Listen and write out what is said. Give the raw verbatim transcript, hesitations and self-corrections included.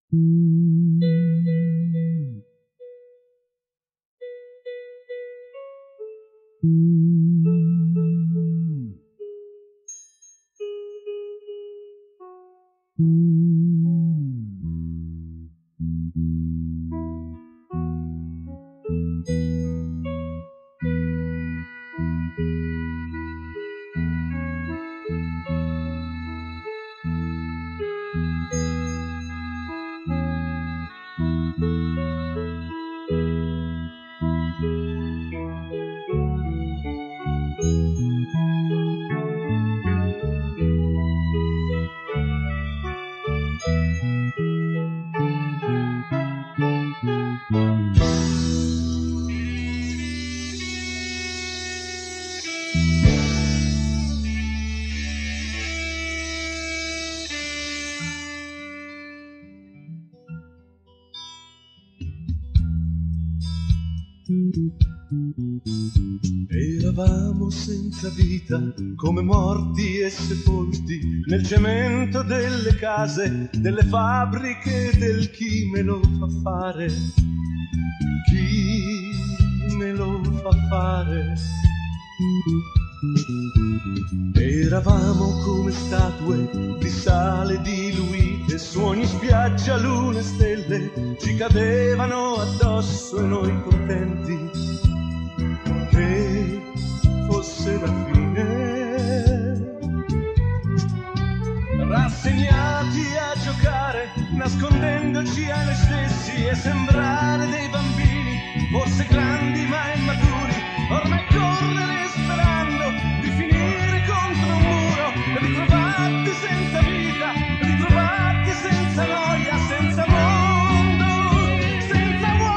Eravamo senza vita, come morti e sepolti, nel cemento delle case, delle fabbriche, del chi me lo fa fare, chi me lo fa fare. Eravamo come statue di sale diluite, su ogni spiaggia lune e stelle ci cadevano addosso e noi contenti che fosse la fine, rassegnati a giocare, nascondendoci a noi stessi e sembrare dei bambini, forse grandi ma immaturi, ormai correre sperando di finire contro un muro, ritrovarti senza vita, ritrovarti senza noia, senza mondo, senza uomo.